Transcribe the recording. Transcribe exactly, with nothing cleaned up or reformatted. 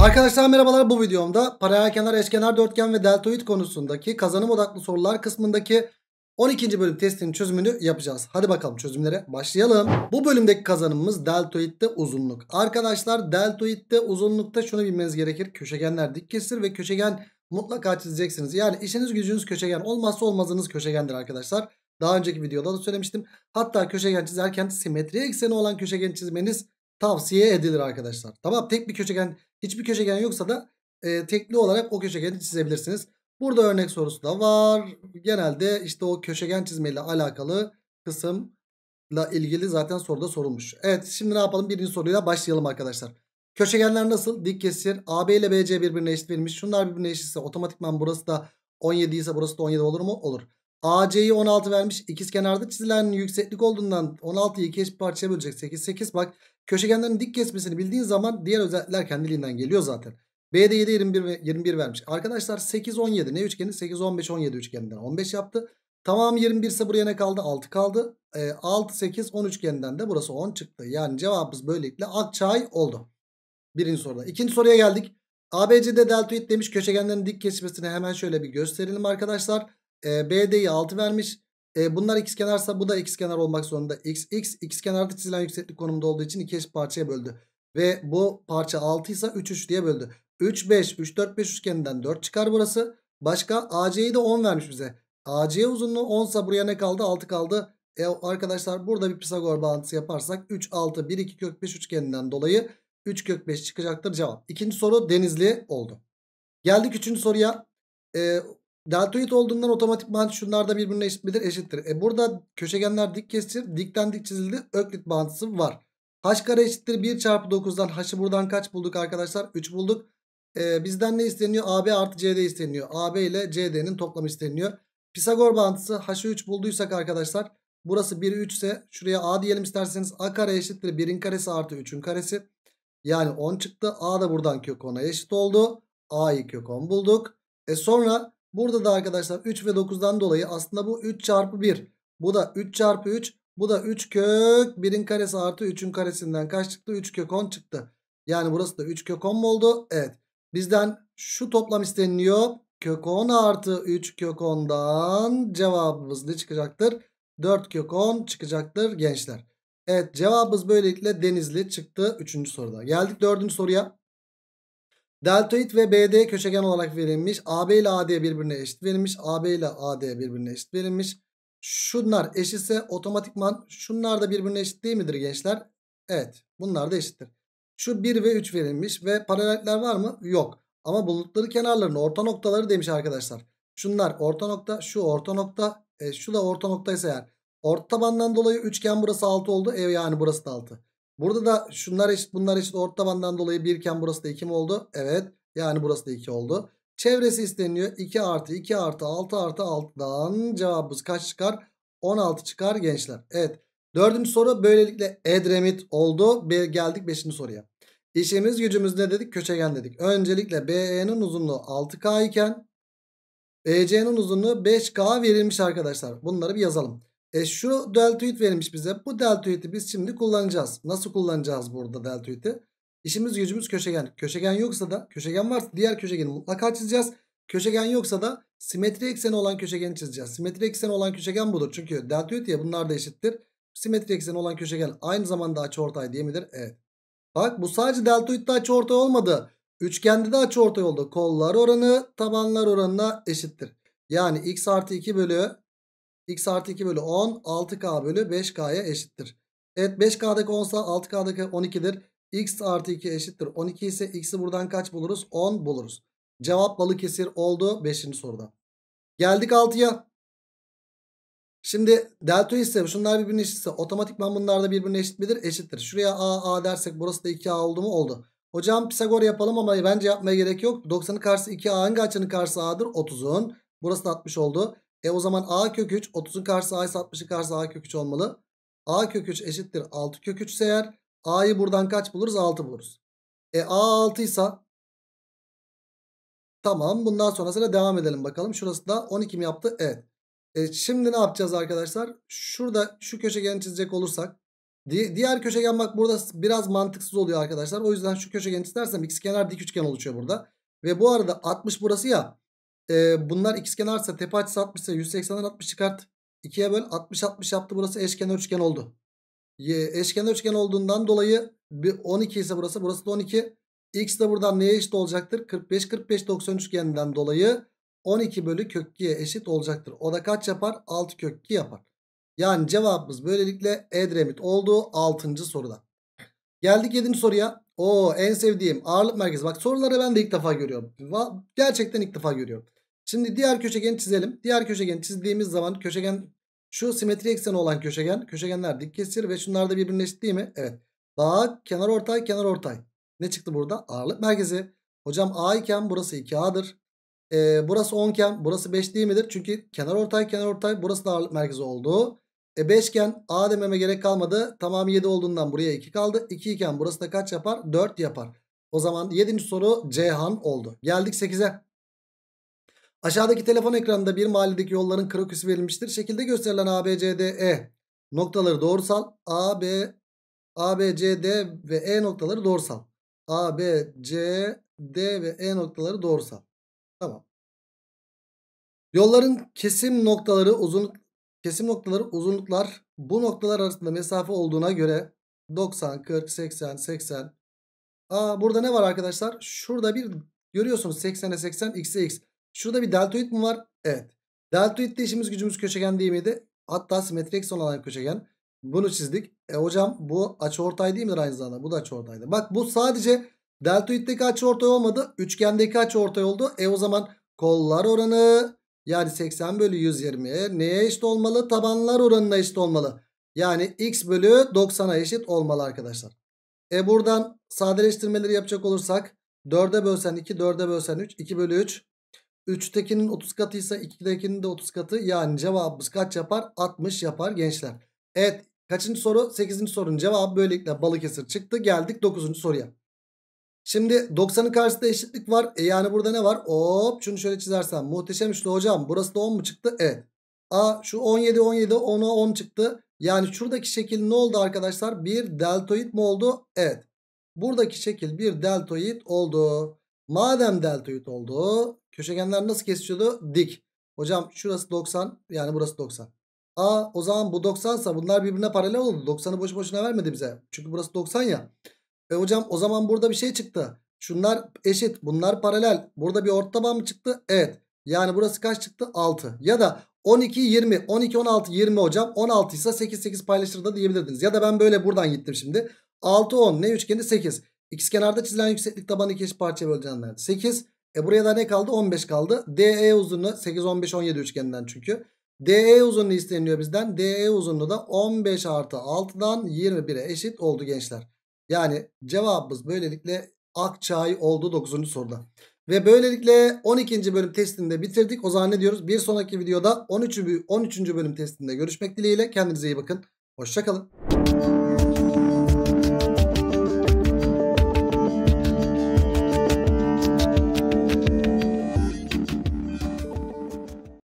Arkadaşlar merhabalar, bu videomda paralelkenar, eşkenar, dörtgen ve deltoid konusundaki kazanım odaklı sorular kısmındaki on ikinci bölüm testinin çözümünü yapacağız. Hadi bakalım çözümlere başlayalım. Bu bölümdeki kazanımımız deltoidde uzunluk. Arkadaşlar deltoidde uzunlukta şunu bilmeniz gerekir. Köşegenler dik kesir ve köşegen mutlaka çizeceksiniz. Yani işiniz gücünüz köşegen, olmazsa olmazınız köşegendir arkadaşlar. Daha önceki videoda da söylemiştim. Hatta köşegen çizerken simetri ekseni olan köşegen çizmeniz tavsiye edilir arkadaşlar. Tamam, tek bir köşegen, hiçbir köşegen yoksa da e, tekli olarak o köşegeni çizebilirsiniz. Burada örnek sorusu da var. Genelde işte o köşegen çizmeyle alakalı kısımla ilgili zaten soruda sorulmuş. Evet, şimdi ne yapalım? Birinci soruyla başlayalım arkadaşlar. Köşegenler nasıl? Dik kesir. A B ile B C birbirine eşit verilmiş. Şunlar birbirine eşitse otomatikman burası da on yedi ise burası da on yedi olur mu? Olur. A C'yi on altı vermiş. İkizkenarda çizilen yükseklik olduğundan on altıyı iki eşit parçaya bölecek. sekiz sekiz. Bak, köşegenlerin dik kesmesini bildiğin zaman diğer özellikler kendiliğinden geliyor zaten. B'de yedi, yirmi bir, yirmi bir vermiş. Arkadaşlar sekiz, on yedi ne üçgeni? sekiz, on beş, on yedi üçgeninden on beş yaptı. Tamam, yirmi bir ise buraya ne kaldı? altı kaldı. E, altı, sekiz, on üçgeninden de burası on çıktı. Yani cevabımız böylelikle Akçay oldu. Birinci soruda. İkinci soruya geldik. A B C'de deltoid demiş. Köşegenlerin dik kesmesini hemen şöyle bir gösterelim arkadaşlar. E, B D'yi altı vermiş. E, bunlar ikizkenarsa bu da ikizkenar olmak zorunda. X, X ikizkenarda çizilen yükseklik konumunda olduğu için iki eşit parçaya böldü. Ve bu parça altı ise üç, üç diye böldü. üç, beş, üç, dört, beş üçgeninden dört çıkar burası. Başka A C'yi de on vermiş bize. A C uzunluğu on ise buraya ne kaldı? altı kaldı. E, arkadaşlar burada bir Pisagor bağıntısı yaparsak üç, altı, bir, iki kök beş üçgeninden dolayı üç kök beş çıkacaktır cevap. İkinci soru Denizli oldu. Geldik üçüncü soruya. E, deltoid olduğundan otomatikman şunlar da birbirine eşit midir? Eşittir. E, burada köşegenler dik kesir. Dikten dik çizildi. Öklit bağıntısı var. H kare eşittir bir çarpı dokuzdan. H'ı buradan kaç bulduk arkadaşlar? üç bulduk. E, bizden ne isteniyor? A B artı C D isteniyor. A B ile C D'nin toplamı isteniyor. Pisagor bağıntısı H'ı üç bulduysak arkadaşlar, burası bir, üç ise şuraya A diyelim isterseniz. A kare eşittir birin karesi artı üçün karesi. Yani on çıktı. A da buradan kök ona eşit oldu. A'yı kök on bulduk. E sonra burada da arkadaşlar üç ve dokuzdan dolayı aslında bu üç çarpı bir. Bu da üç çarpı üç. Bu da üç kök birin karesi artı üçün karesinden kaç çıktı? üç kök on çıktı. Yani burası da üç kök on mu oldu? Evet. Bizden şu toplam isteniliyor. Kök on artı üç kök ondan cevabımız ne çıkacaktır? dört kök on çıkacaktır gençler. Evet, cevabımız böylelikle Denizli çıktı üçüncü soruda. Geldik dördüncü soruya. Deltoid ve B D köşegen olarak verilmiş. A B ile A D birbirine eşit verilmiş. A B ile A D birbirine eşit verilmiş. Şunlar eşitse otomatikman şunlar da birbirine eşit değil midir gençler? Evet, bunlar da eşittir. Şu bir ve üç verilmiş ve paralellikler var mı? Yok. Ama buldukları kenarların orta noktaları demiş arkadaşlar. Şunlar orta nokta, şu orta nokta, e, şu da orta noktaysa eğer. Orta tabandan dolayı üçgen burası altı oldu. E, yani burası da altı. Burada da şunlar eşit bunlar eşit, orta tabandan dolayı bir iken burası da iki mi oldu? Evet. Yani burası da iki oldu. Çevresi isteniyor. iki artı iki artı altı artı altıdan cevabımız kaç çıkar? on altı çıkar gençler. Evet. Dördüncü soru böylelikle Edremit oldu. Be geldik beşinci soruya. İşimiz gücümüz ne dedik? Köşegen dedik. Öncelikle B E'nin uzunluğu altı K iken E C'nin uzunluğu beş K verilmiş arkadaşlar. Bunları bir yazalım. E şu deltoid verilmiş bize. Bu deltoidi biz şimdi kullanacağız. Nasıl kullanacağız burada deltoidi? İşimiz gücümüz köşegen. Köşegen yoksa da, köşegen varsa diğer köşegeni mutlaka çizeceğiz. Köşegen yoksa da simetri ekseni olan köşegeni çizeceğiz. Simetri ekseni olan köşegen budur. Çünkü deltoid ya, bunlar da eşittir. Simetri ekseni olan köşegen aynı zamanda açıortay değil midir? Evet. Bak, bu sadece deltoidde açıortay olmadı. Üçgende de açıortay oldu. Kollar oranı tabanlar oranına eşittir. Yani x artı iki bölü x artı iki bölü on altı K bölü beş K'ya eşittir. Evet, beş K'daki on ise altı K'daki on ikidir. X artı iki eşittir on iki ise x'i buradan kaç buluruz? on buluruz. Cevap Balıkesir oldu beşinci soruda. Geldik altıya. Şimdi deltoid ise şunlar birbirine eşitse otomatikman bunlar da birbirine eşit midir? Eşittir. Şuraya a a dersek burası da iki a oldu mu? Oldu. Hocam Pisagor yapalım ama bence yapmaya gerek yok. doksanın karşısı iki a, hangi açının karşısı a'dır? otuzun. Burası da altmış oldu. E o zaman a kök üç, otuzun karşısı a ise altmışın karşısı a kök üç olmalı. A kök üç eşittir altı kök üç ise eğer a'yı buradan kaç buluruz? altı buluruz. E a altı ise tamam, bundan sonrasına devam edelim bakalım. Şurası da on iki mi yaptı? Evet. E şimdi ne yapacağız arkadaşlar? Şurada şu köşegeni çizecek olursak Di diğer köşegen bak burada biraz mantıksız oluyor arkadaşlar. O yüzden şu köşegeni istersem ikizkenar dik üçgen oluşuyor burada. Ve bu arada altmış burası ya. E, bunlar ikizkenarsa tepe açısı altmış ise yüz seksenden altmış çıkart. ikiye böl, altmış altmış yaptı, burası eşkenar üçgen oldu. Y, eşkenar üçgen olduğundan dolayı on iki ise burası, burası da on iki. X de buradan neye eşit olacaktır? kırk beş kırk beş doksan üçgeninden dolayı on iki bölü kök ikiye eşit olacaktır. O da kaç yapar? altı kök iki yapar. Yani cevabımız böylelikle Edremit oldu altıncı soruda. Geldik yedinci soruya. Oo, en sevdiğim ağırlık merkezi. Bak soruları ben de ilk defa görüyorum. Gerçekten ilk defa görüyorum. Şimdi diğer köşegeni çizelim. Diğer köşegeni çizdiğimiz zaman köşegen şu simetri ekseni olan köşegen. Köşegenler dik kesir ve şunlar da birbirine eşit değil mi? Evet. Bak kenar ortay kenar ortay. Ne çıktı burada? Ağırlık merkezi. Hocam A iken burası iki A'dır. Ee, burası on iken burası beş değil midir? Çünkü kenar ortay kenar ortay, burası da ağırlık merkezi oldu. E beş iken A dememe gerek kalmadı. Tamamı yedi olduğundan buraya iki kaldı. iki iken burası da kaç yapar? dört yapar. O zaman yedinci soru Ceyhan oldu. Geldik sekize. Aşağıdaki telefon ekranında bir mahalledeki yolların kroküsü verilmiştir. Şekilde gösterilen A, B, C, D, E noktaları doğrusal. A, B, A, B, C, D ve E noktaları doğrusal. A, B, C, D ve E noktaları doğrusal. Tamam. Yolların kesim noktaları uzun kesim noktaları uzunluklar bu noktalar arasında mesafe olduğuna göre doksan, kırk, seksen, seksen. Aa, burada ne var arkadaşlar? Şurada bir görüyorsunuz seksene seksen, x'e x. Şurada bir deltoid mi var? Evet. Deltoid'de işimiz gücümüz köşegen değil miydi? Hatta simetri eksen olan köşegen. Bunu çizdik. E hocam bu açıortay değil midir aynı zamanda? Bu da açıortaydı. Bak bu sadece deltoid'deki açıortay olmadı. Üçgendeki açıortay oldu. E o zaman kollar oranı yani seksen bölü yüz yirmi neye eşit olmalı? Tabanlar oranına eşit olmalı. Yani x bölü doksana eşit olmalı arkadaşlar. E buradan sadeleştirmeleri yapacak olursak dörde bölsen iki, dörde bölsen üç, iki bölü üç. üçtekinin otuz katıysa ikidekinin de otuz katı. Yani cevabımız kaç yapar? altmış yapar gençler. Evet, kaçıncı soru? sekizinci sorunun cevabı böylelikle Balıkesir çıktı. Geldik dokuzuncu soruya. Şimdi doksanın karşısında eşitlik var. E yani burada ne var? Hop, şunu şöyle çizersem muhteşem üçlü hocam. Burası da on mu çıktı? Evet. A şu on yedi on yedi ona on çıktı. Yani şuradaki şekil ne oldu arkadaşlar? Bir deltoid mi oldu? Evet. Buradaki şekil bir deltoid oldu. Madem deltoid oldu, köşegenler nasıl kesişiyordu? Dik. Hocam şurası doksan, yani burası doksan. A o zaman bu doksansa bunlar birbirine paralel oldu. doksanı boşu boşuna vermedi bize. Çünkü burası doksan ya. E hocam o zaman burada bir şey çıktı. Şunlar eşit, bunlar paralel. Burada bir ortaban mı çıktı? Evet. Yani burası kaç çıktı? altı. Ya da on iki yirmi. on iki on altı yirmi hocam. on altı ise sekiz sekiz paylaşır da diyebilirdiniz. Ya da ben böyle buradan gittim şimdi. altı on ne üçgeni? sekiz. İkizkenarda çizilen yükseklik tabanı iki eşit parçaya böleceğim nerede? sekiz. E buraya da ne kaldı? on beş kaldı. D E uzunluğu sekiz on beş on yedi üçgeninden çünkü. D E uzunluğu isteniyor bizden. D E uzunluğu da on beş artı altıdan yirmi bire eşit oldu gençler. Yani cevabımız böylelikle Akçay oldu dokuzuncu soruda. Ve böylelikle on ikinci bölüm testini de bitirdik. O zaman ne diyoruz? Bir sonraki videoda on üçüncü bölüm testinde görüşmek dileğiyle. Kendinize iyi bakın. Hoşça kalın.